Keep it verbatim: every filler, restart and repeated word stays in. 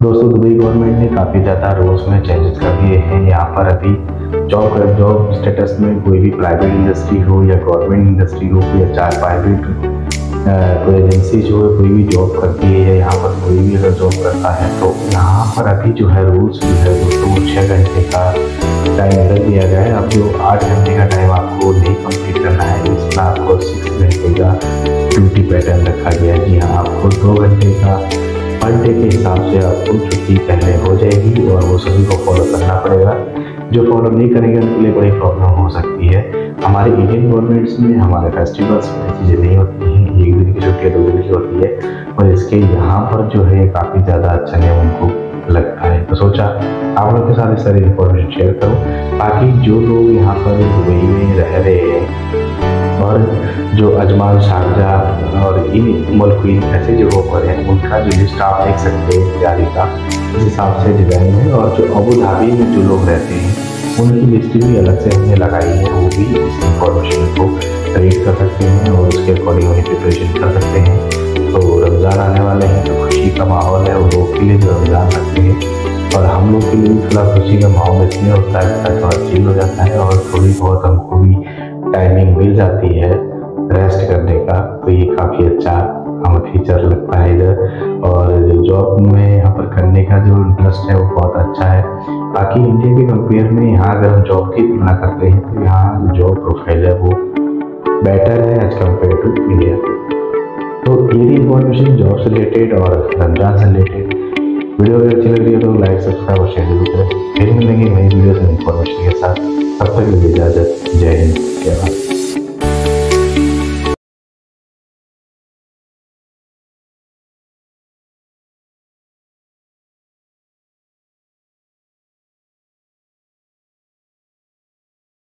दोस्तों, Dubai government ने काफ़ी ज़्यादा रूल्स में चेंजेस कर दिए हैं। यहाँ पर अभी जॉब जॉब स्टेटस में कोई भी प्राइवेट इंडस्ट्री हो या गवर्नमेंट इंडस्ट्री हो या चाहे प्राइवेट कोई एजेंसी जो है कोई भी जॉब करती है या यहाँ पर कोई भी अगर जॉब करता है तो यहाँ पर अभी जो है रूल्स जो है दोस्तों वो छः घंटे का टाइम रख दिया गया है। अब जो आठ घंटे का टाइम आपको नहीं कंप्लीट करना है, इसमें आपको सिक्स घंटे का ड्यूटी पैटर्न रखा गया है। जी हाँ, आपको दो घंटे का पर डे के हिसाब से आपको छुट्टी पहले हो जाएगी और वो सभी को फॉलो करना पड़ेगा। जो फॉलो नहीं करेंगे उनके लिए बड़ी प्रॉब्लम हो सकती है। हमारे इंडियन गवर्नमेंट्स में हमारे फेस्टिवल्स में चीज़ें नहीं होती हैं, एक दिन की छुट्टी दो दिन की होती है और इसके यहाँ पर जो है काफ़ी ज़्यादा अच्छा नियम उनको लगता है। तो सोचा आप लोग के साथ इस सारी इन्फॉर्मेशन शेयर करूँ। बाकी जो लोग यहाँ पर दुबई में रह रहे हैं और जो अजमान, शारजाह और इन मुल्क ऐसी जगहों पर है, उनका जो लिस्ट आप देख सकते हैं जारी का इस हिसाब से डिज़ाइन है। और जो अबू धाबी में जो लोग रहते हैं उनकी लिस्ट भी अलग से हमने लगाई है, वो भी इस इंफॉर्मेशन को रीड कर सकते हैं और उसके अकॉर्डिंग उन्हें प्रिपरेशन कर सकते हैं। तो रमज़ान आने वाले हैं तो खुशी का माहौल है, वो लोग के लिए जो रमज़ान रखते हैं और हम लोग के लिए भी थोड़ा खुशी का माहौल इसलिए होता है, थोड़ा चिल हो जाता है और थोड़ी बहुत हमको भी टाइमिंग मिल जाती है रेस्ट करने का। तो ये काफ़ी अच्छा हमें फीचर लगता है इधर। और जॉब में यहाँ पर करने का जो इंटरेस्ट है वो बहुत अच्छा है। बाकी इंडिया के कंपेयर में यहाँ अगर हम जॉब की तुलना करते हैं तो यहाँ जो जॉब प्रोफाइल है वो बेटर है एज कम्पेयर टू इंडिया। तो ये भी इंफॉर्मेशन जॉब से रिलेटेड और रमजान से रिलेटेड। वीडियो अगर अच्छी लग रही है तो लाइक, सब्सक्राइब और शेयर जरूर करें। फिर मिलेंगे नई वीडियो से इन्फॉर्मेशन के साथ। तब तक के लिए इजाज़त। जय हिंद, जय भारत।